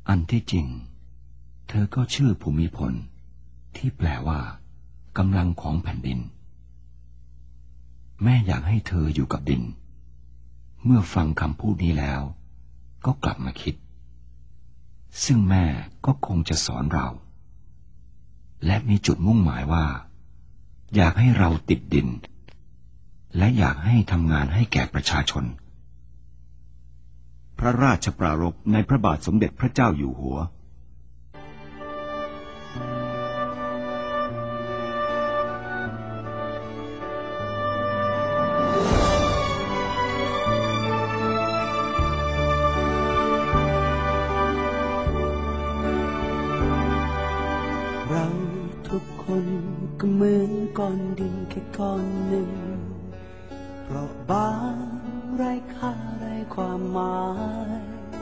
อันที่จริงเธอก็ชื่อภูมิพลที่แปลว่ากำลังของแผ่นดินแม่อยากให้เธออยู่กับดินเมื่อฟังคำพูดนี้แล้วก็กลับมาคิดซึ่งแม่ก็คงจะสอนเราและมีจุดมุ่งหมายว่าอยากให้เราติดดินและอยากให้ทำงานให้แก่ประชาชนพระราชปรารภในพระบาทสมเด็จพระเจ้าอยู่หัวเราทุกคนก็เหมือนก้อนดินแค่ก้อนหนึ่งเปราะบางไร้ค่าไร้ความหมาย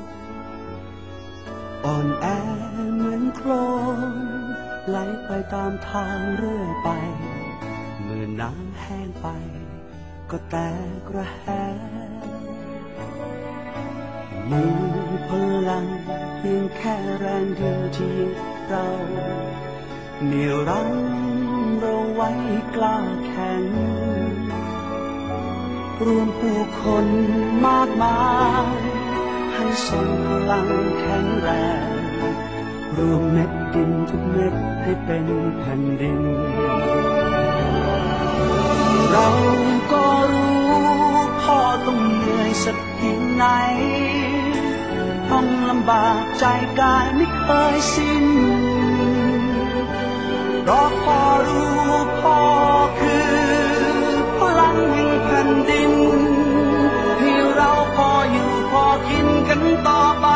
อ่อนแอเหมือนโคลนไหลไปตามทางเรื่อยไปเมื่อน้ำแห้งไปก็แตกระแหงมีพลังเพียงแค่แรงเดียวที่ยึดเราเหนี่ยวรั้งเราไว้กล้าแข็งรวมผู้คนมากมายให้ส่งพลังแข็งแรงรวมเม็ดดินทุกเม็ดให้เป็นแผ่นดินเราก็รู้พ่อต้องเหนื่อยสักเพียงไหนต้องลำบากใจกายไม่เคยสิ้นเพราะพ่อรู้พ่อคือพลังแห่งแผ่นดินให้เราพออยู่พอกินกันต่อไป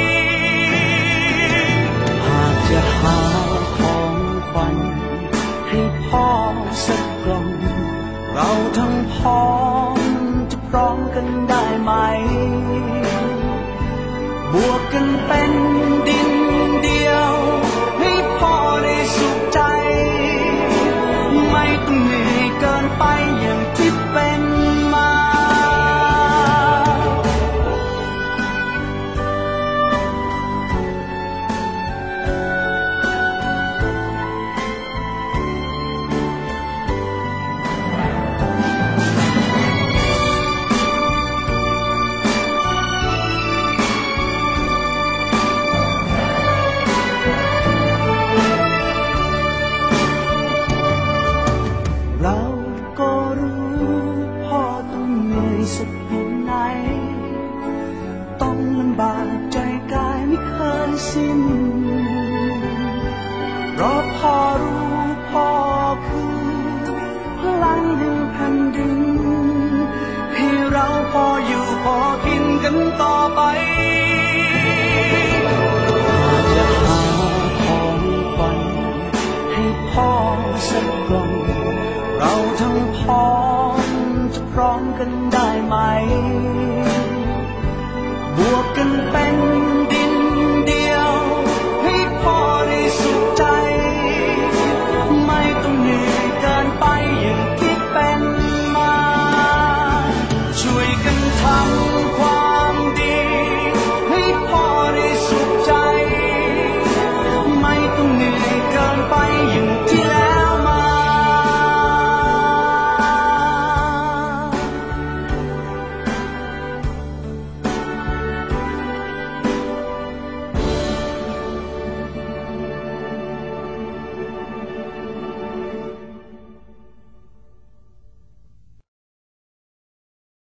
หากจะหาของขวัญให้พ่อสักกล่องเราทั้งพ้องจะพร้อมกันได้ไหมบวกกันเป็นดินเดียวให้พ่อได้สุขใจไม่ต้องเหนื่อยเกินไปอย่างที่เป็นมาเราก็รู้พ่อต้องเหนื่อยสักเพียงไหนต้องลำบากใจกายไม่เคยสิ้นเพราะพ่อรู้พ่อคือพลังแห่งแผ่นดินให้เราพออยู่พอกินกันต่อ